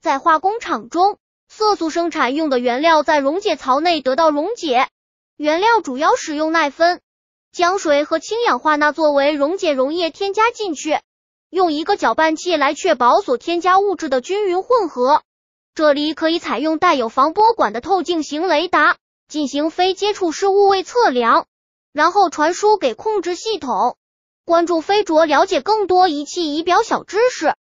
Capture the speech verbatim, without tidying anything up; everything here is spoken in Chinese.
在化工厂中，色素生产用的原料在溶解槽内得到溶解，原料主要使用耐酚、浆水和氢氧化钠作为溶解溶液添加进去，用一个搅拌器来确保所添加物质的均匀混合。这里可以采用带有防波管的透镜型雷达，进行非接触式物位测量，然后传输给控制系统。关注飞卓了解更多仪器仪表小知识。